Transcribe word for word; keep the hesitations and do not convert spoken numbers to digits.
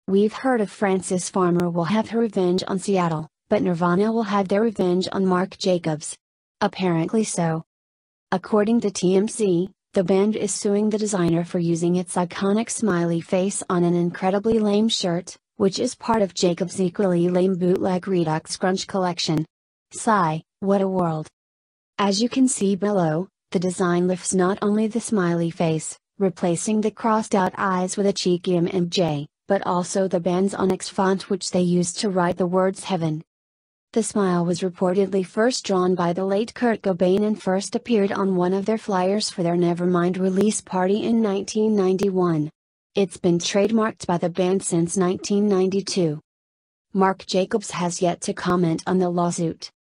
We've heard of Frances Farmer will have her revenge on Seattle, but Nirvana will have their revenge on Marc Jacobs. Apparently so. According to T M Z, the band is suing the designer for using its iconic smiley face on an incredibly lame shirt, which is part of Jacobs' equally lame bootleg Redux Grunge collection. Sigh, what a world. As you can see below, the design lifts not only the smiley face, replacing the crossed-out eyes with a cheeky M and J, but also the band's Onyx font which they used to write the words Heaven. The smile was reportedly first drawn by the late Kurt Cobain and first appeared on one of their flyers for their Nevermind release party in nineteen ninety-one. It's been trademarked by the band since nineteen ninety-two. Marc Jacobs has yet to comment on the lawsuit.